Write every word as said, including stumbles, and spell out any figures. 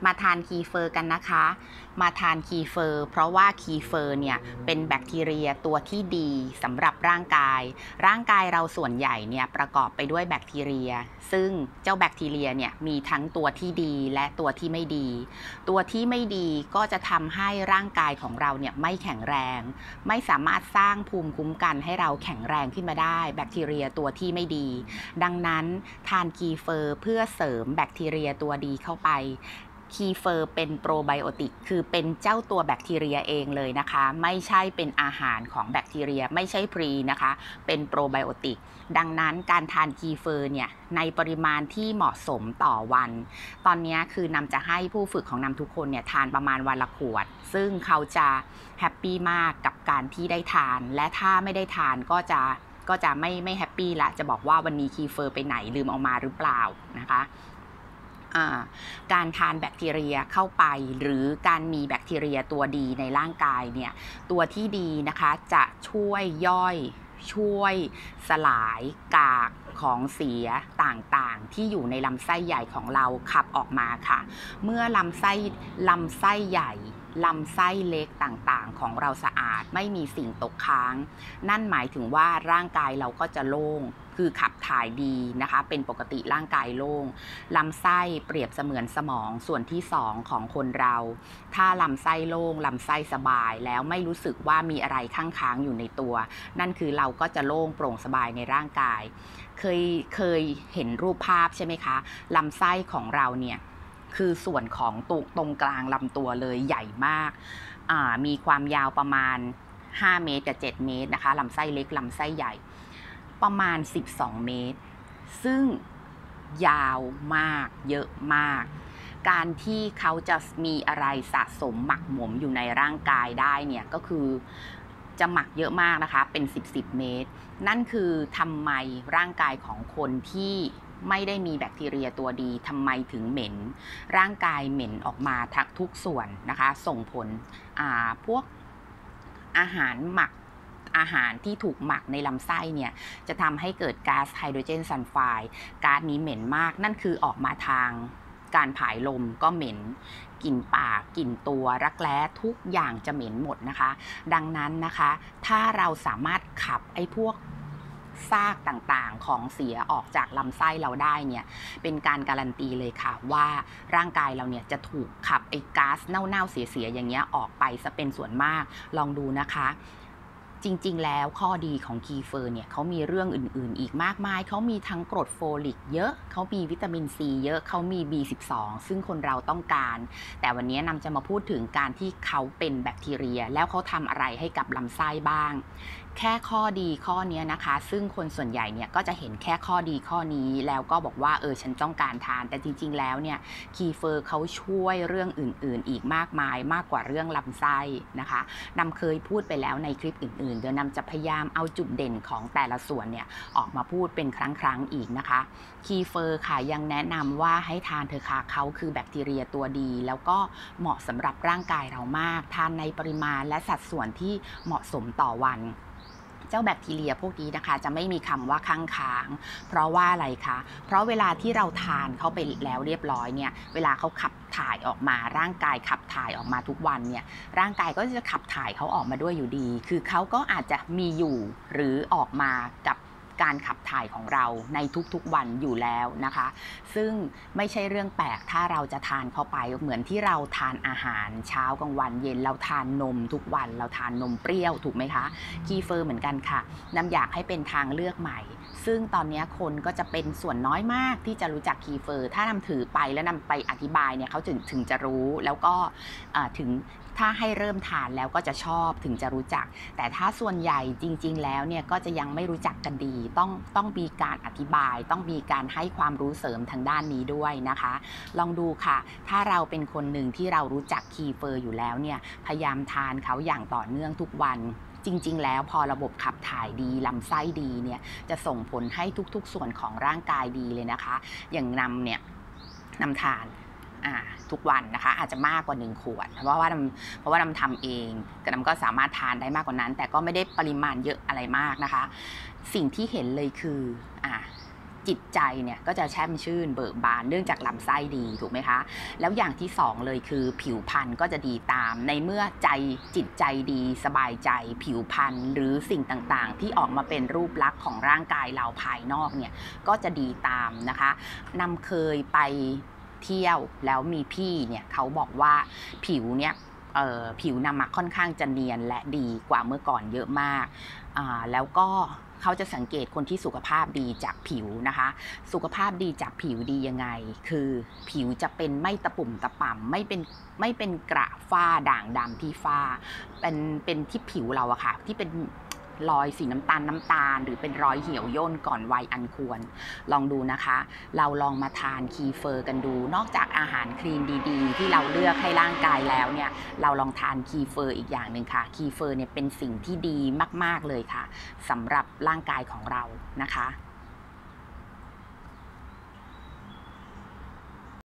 มาทานคีเฟอร์กันนะคะมาทานคีเฟอร์เพราะว่าคีเฟอร์เนี่ยเป็นแบคทีเรียตัวที่ดีสำหรับร่างกายร่างกายเราส่วนใหญ่เนี่ยประกอบไปด้วยแบคทีเรียซึ่งเจ้าแบคทีเรียเนี่ยมีทั้งตัวที่ดีและตัวที่ไม่ดีตัวที่ไม่ดีก็จะทำให้ร่างกายของเราเนี่ยไม่แข็งแรงไม่สามารถสร้างภูมิคุ้มกันให้เราแข็งแรงขึ้นมาได้แบคทีเรียตัวที่ไม่ดีดังนั้นทานคีเฟอร์เพื่อเสริมแบคทีเรียตัวดีเข้าไปคีเฟอร์เป็นโปรไบโอติกคือเป็นเจ้าตัวแบคทีเรียเองเลยนะคะไม่ใช่เป็นอาหารของแบคทีเรียไม่ใช่พรีนะคะเป็นโปรไบโอติกดังนั้นการทานคีเฟอร์เนี่ยในปริมาณที่เหมาะสมต่อวันตอนนี้คือนำจะให้ผู้ฝึกของนำทุกคนเนี่ยทานประมาณวันละขวดซึ่งเขาจะแฮปปี้มากกับการที่ได้ทานและถ้าไม่ได้ทานก็จะก็จะไม่ไม่แฮปปี้ละจะบอกว่าวันนี้คีเฟอร์ไปไหนลืมเอามาหรือเปล่านะคะการทานแบคทีเรียเข้าไปหรือการมีแบคทีเรียตัวดีในร่างกายเนี่ยตัวที่ดีนะคะจะช่วยย่อยช่วยสลายกากของเสียต่างๆที่อยู่ในลำไส้ใหญ่ของเราขับออกมาค่ะเมื่อลำไส้ลำไส้ใหญ่ลำไส้เล็กต่างๆของเราสะอาดไม่มีสิ่งตกค้างนั่นหมายถึงว่าร่างกายเราก็จะโล่งคือขับถ่ายดีนะคะเป็นปกติร่างกายโล่งลำไส้เปรียบเสมือนสมองส่วนที่สองของคนเราถ้าลำไส้โล่งลำไส้สบายแล้วไม่รู้สึกว่ามีอะไรข้างค้างอยู่ในตัวนั่นคือเราก็จะโล่งโปร่งสบายในร่างกายเคยเคยเห็นรูปภาพใช่ไหมคะลำไส้ของเราเนี่ยคือส่วนของตุตรงกลางลำตัวเลยใหญ่มากมีความยาวประมาณห้าเมตรกับเจ็ดเมตรนะคะลำไส้เล็กลำไส้ใหญ่ประมาณสิบสองเมตรซึ่งยาวมากเยอะมากการที่เขาจะมีอะไรสะสมหมักหมมอยู่ในร่างกายได้เนี่ยก็คือจะหมักเยอะมากนะคะเป็นสิบสิบเมตรนั่นคือทำไมร่างกายของคนที่ไม่ได้มีแบคทีเรียตัวดีทำไมถึงเหม็นร่างกายเหม็นออกมาทั้งทุกส่วนนะคะส่งผลพวกอาหารหมักอาหารที่ถูกหมักในลำไส้เนี่ยจะทำให้เกิดก๊าซไฮโดรเจนซัลไฟด์ก๊าซนี้เหม็นมากนั่นคือออกมาทางการผายลมก็เหม็นกลิ่นปากกลิ่นตัวรักแร้ทุกอย่างจะเหม็นหมดนะคะดังนั้นนะคะถ้าเราสามารถขับไอ้พวกซากต่างๆของเสียออกจากลำไส้เราได้เนี่ยเป็นการการันตีเลยค่ะว่าร่างกายเราเนี่ยจะถูกขับไอ้ก๊าซเน่าๆเสียๆอย่างเงี้ยออกไปซะเป็นส่วนมากลองดูนะคะจริงๆแล้วข้อดีของคีเฟอร์เนี่ยเขามีเรื่องอื่นๆอีกมากมายเขามีทั้งกรดโฟลิกเยอะเขามีวิตามินซีเยอะเขามี บี สิบสอง ซึ่งคนเราต้องการแต่วันนี้นำจะมาพูดถึงการที่เขาเป็นแบคทีเรียแล้วเขาทำอะไรให้กับลำไส้บ้างแค่ข้อดีข้อนี้นะคะซึ่งคนส่วนใหญ่เนี่ยก็จะเห็นแค่ข้อดีข้อนี้แล้วก็บอกว่าเออฉันต้องการทานแต่จริงๆแล้วเนี่ยคีเฟอร์เขาช่วยเรื่องอื่นๆอีกมากมายมากกว่าเรื่องลำไส้นะคะนำเคยพูดไปแล้วในคลิปอื่นๆเดี๋ยวนำจะพยายามเอาจุดเด่นของแต่ละส่วนเนี่ยออกมาพูดเป็นครั้งๆอีกนะคะคีเฟอร์ค่ะยังแนะนำว่าให้ทานเถอะค่ะเขาคือแบคทีเรียตัวดีแล้วก็เหมาะสำหรับร่างกายเรามากทานในปริมาณและสัดส่วนที่เหมาะสมต่อวันเจ้าแบคทีเรียพวกนี้นะคะจะไม่มีคำว่าข้างค้างเพราะว่าอะไรคะเพราะเวลาที่เราทานเข้าไปแล้วเรียบร้อยเนี่ยเวลาเขาขับถ่ายออกมาร่างกายขับถ่ายออกมาทุกวันเนี่ยร่างกายก็จะขับถ่ายเขาออกมาด้วยอยู่ดีคือเขาก็อาจจะมีอยู่หรือออกมากับการขับถ่ายของเราในทุกๆวันอยู่แล้วนะคะซึ่งไม่ใช่เรื่องแปลกถ้าเราจะทานเข้าไปเหมือนที่เราทานอาหารเช้ากลางวันเย็นเราทานนมทุกวันเราทานนมเปรี้ยวถูกไหมคะคีเฟอร์เหมือนกันค่ะน้ำอยากให้เป็นทางเลือกใหม่ซึ่งตอนนี้คนก็จะเป็นส่วนน้อยมากที่จะรู้จักคีเฟอร์ถ้านำถือไปแล้วนำไปอธิบายเนี่ยเขาถึงถึงจะรู้แล้วก็ถึงถ้าให้เริ่มทานแล้วก็จะชอบถึงจะรู้จักแต่ถ้าส่วนใหญ่จริงๆแล้วเนี่ยก็จะยังไม่รู้จักกันดีต้องต้องมีการอธิบายต้องมีการให้ความรู้เสริมทางด้านนี้ด้วยนะคะลองดูค่ะถ้าเราเป็นคนหนึ่งที่เรารู้จักคีเฟอร์อยู่แล้วเนี่ยพยายามทานเขาอย่างต่อเนื่องทุกวันจริงๆแล้วพอระบบขับถ่ายดีลำไส้ดีเนี่ยจะส่งผลให้ทุกๆส่วนของร่างกายดีเลยนะคะอย่างนำเนี่ยนำทานทุกวันนะคะอาจจะมากกว่าหนึ่งขวดเพราะว่าเพราะว่าน้ำทำเองก็น้ำก็สามารถทานได้มากกว่านั้นแต่ก็ไม่ได้ปริมาณเยอะอะไรมากนะคะสิ่งที่เห็นเลยคืออ่าจิตใจเนี่ยก็จะแช่มชื่นเบิกบานเนื่องจากลำไส้ดีถูกไหมคะแล้วอย่างที่สองเลยคือผิวพรรณก็จะดีตามในเมื่อใจจิตใจดีสบายใจผิวพรรณหรือสิ่งต่างๆที่ออกมาเป็นรูปลักษณ์ของร่างกายเราภายนอกเนี่ยก็จะดีตามนะคะนำเคยไปเที่ยวแล้วมีพี่เนี่ยเขาบอกว่าผิวเนี่ยผิวนำมาค่อนข้างจะเนียนและดีกว่าเมื่อก่อนเยอะมากแล้วก็เขาจะสังเกตคนที่สุขภาพดีจากผิวนะคะสุขภาพดีจากผิวดียังไงคือผิวจะเป็นไม่ตะปุ่มตะป่ำไม่เป็นไม่เป็นกระฝ้าด่างดำที่ฝ้าเป็นเป็นที่ผิวเราอะค่ะที่เป็นรอยสีน้ำตาลน้ำตาลหรือเป็นรอยเหี่ยวย่นก่อนวัยอันควรลองดูนะคะเราลองมาทานคีเฟอร์กันดูนอกจากอาหารคลีนดีๆที่เราเลือกให้ร่างกายแล้วเนี่ยเราลองทานคีเฟอร์อีกอย่างหนึ่งค่ะคีเฟอร์เนี่ยเป็นสิ่งที่ดีมากๆเลยค่ะสำหรับร่างกายของเรานะคะ